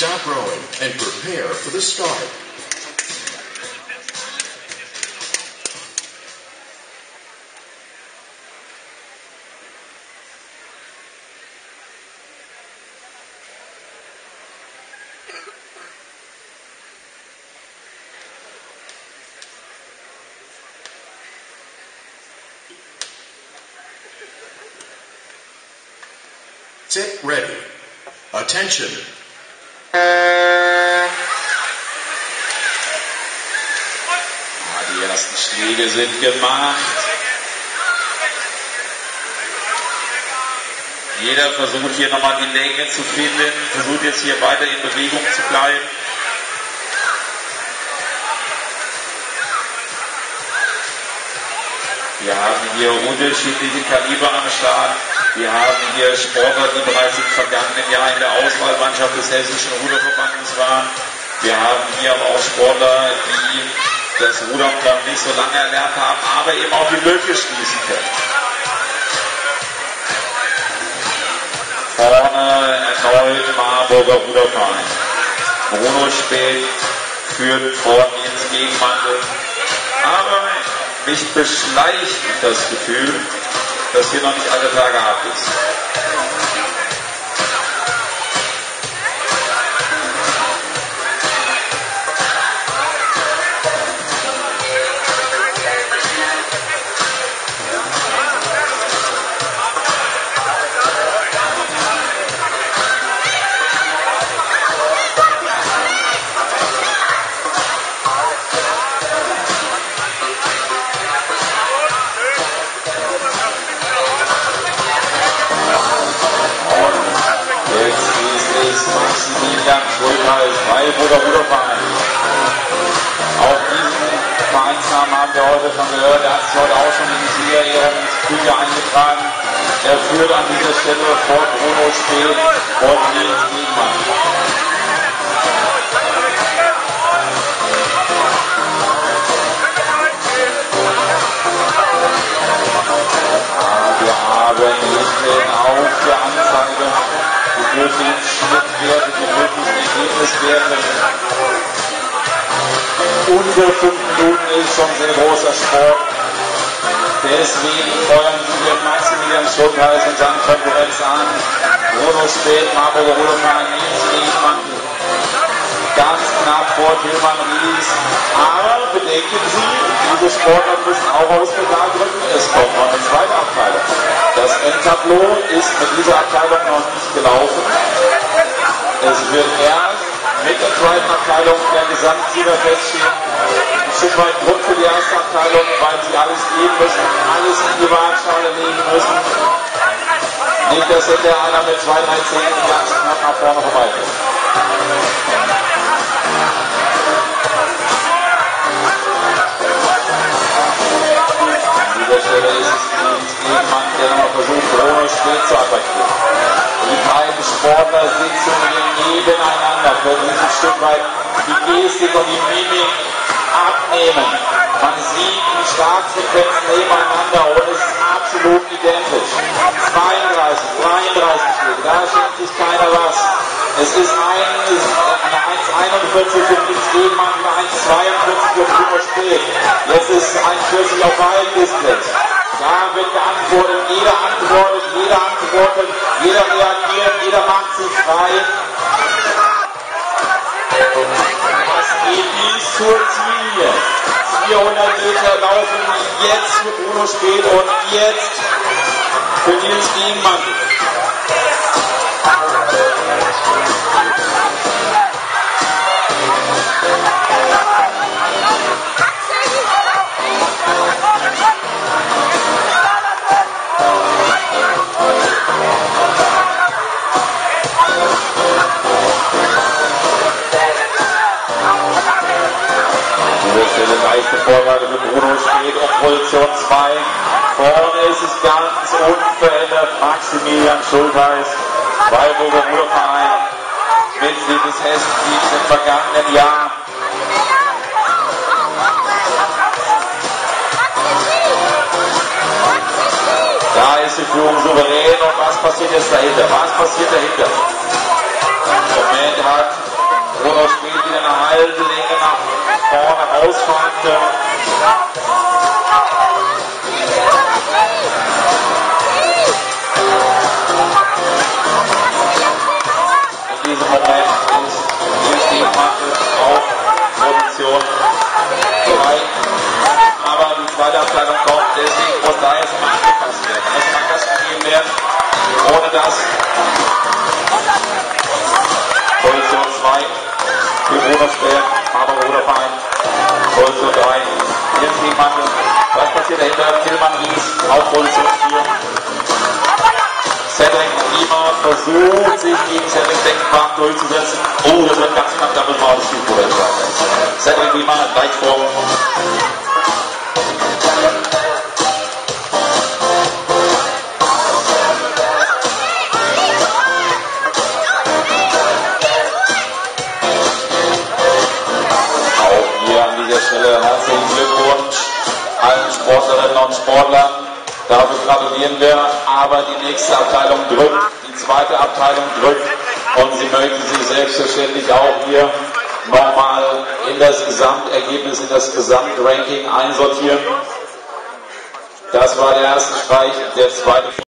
Stop rowing and prepare for the start. Sit ready. Attention. Die ersten Schläge sind gemacht. Jeder versucht hier nochmal die Länge zu finden, versucht jetzt hier weiter in Bewegung zu bleiben. Wir haben hier unterschiedliche Kaliber am Start. Wir haben hier Sportler, die bereits im vergangenen Jahr in der Auswahlmannschaft des Hessischen Ruderverbandes waren. Wir haben hier aber auch Sportler, die das Rudern noch nicht so lange erlernt haben, aber eben auch die Lücke schließen können. Vorne erneut Marburger Ruderverein. Bruno Späth führt vorne ins Gegenmantel. Aber mich beschleicht das Gefühl, dass hier noch nicht alle Tage ab ist. Freiburger Ruderverein. Auch diesen Vereinsnamen haben wir heute schon gehört. Er hat sich heute auch schon in die Siegerehrungsbücher eingetragen. Er führt an dieser Stelle vor Bruno Späth vor Nils Niedmann. Wir haben hinten auf der Anzeige die möglichen Schnittwerte, die möglichen Ergebniswerte. Unter 5 Minuten ist schon sehr großer Sport. Deswegen feuern wir Maximilian Schultheiß und seine Konkurrenz an. Bruno Späth, Marburger Ruderverein, Nils Niedmann. Ganz knapp vor Tilman Ries. Aber bedenken Sie, diese Sportler müssen auch aus Pedal drücken. Es kommt noch eine zweite Abteilung. Das Endtableau ist mit dieser Abteilung noch nicht gelaufen. Es wird erst mit der zweiten Abteilung der Gesamtsieger feststehen. Ein Stück weit Grund für die erste Abteilung, weil sie alles geben müssen, alles in die Waagschale legen müssen. Nicht, dass hinterher einer mit 2, 3 Zähnen ganz knapp nach vorne vorbeigeht. An dieser Stelle ist es jemand, der noch versucht, Bruno Späth zu attackieren. Die beiden Sportler sitzen hier nebeneinander, können sich ein Stück weit die Gestik und die Mimik abnehmen. Man sieht die Startfrequenzen nebeneinander und es ist absolut identisch. 32, 33 Schläge, da schenkt sich keiner was. Es ist eine 1,41 für Nils Niedmann, eine 1,42 für Bruno Späth. Jetzt ist 1,40 auf beiden Displays. Da wird geantwortet, jeder antwortet, jeder reagiert, jeder macht sich frei. Das geht bis zur Ziellinie. 400 Meter laufen jetzt für Bruno Späth und jetzt für Nils Niedmann. Leichte Vorlage für Bruno Späth auf Position 2. Vorne ist es ganz unverändert. Maximilian Schultheiß, Freiburger Ruderverein, Mitglied des Hessenteams im vergangenen Jahr. Da ist die Führung souverän und was passiert jetzt dahinter? Was passiert dahinter? Im Moment hat Bruno spielt wieder eine halbe Länge nach vorne rausfahren können. In diesem Moment ist die Matte auf Position 3. Aber die zweite Abteilung kommt, deswegen muss da jetzt mal angepasst werden. Es kann das gegeben werden. Ohne das Position 2 für Brudersberg, aber Bruderverein. Position 3 IMT Mantel. Was passiert dahinter? Tillmann Ries auf Position 4. Cedric Lima versucht sich gegen Cedric Deckenbach durchzusetzen. Oh, das wird ganz knapp, da müssen wir auf das Spielbruder sagen. Cedric Lima leicht vor. Herzlichen Glückwunsch allen Sportlerinnen und Sportlern. Dafür gratulieren wir. Aber die nächste Abteilung drückt, die zweite Abteilung drückt und sie möchten sich selbstverständlich auch hier nochmal in das Gesamtergebnis, in das Gesamtranking einsortieren. Das war der erste Streich, der zweite.